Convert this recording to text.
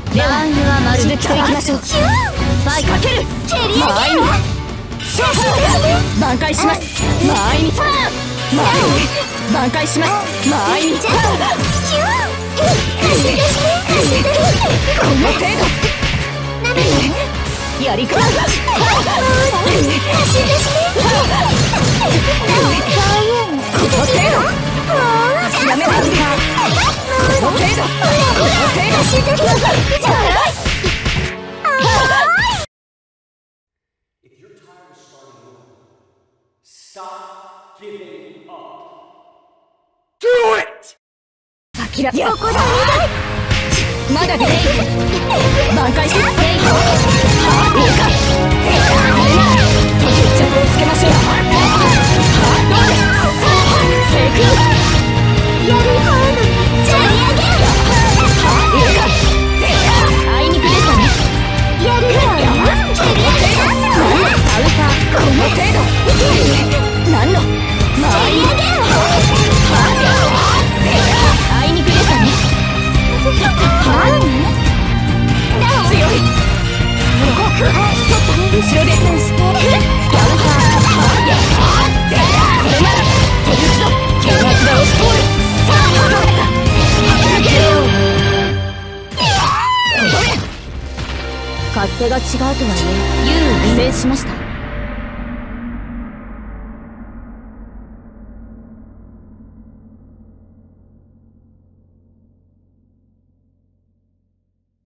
では続きといきましょう。スパイかける蹴り上げ挽回します。前に挽回します。前にこの程度やり方やめろ。この程度まだで挽回して決着をつけましょう。あいにくでしたね。この程度何のあいにくでしたね。強い後ろで勝手が違うとはいえ優を苦戦しました。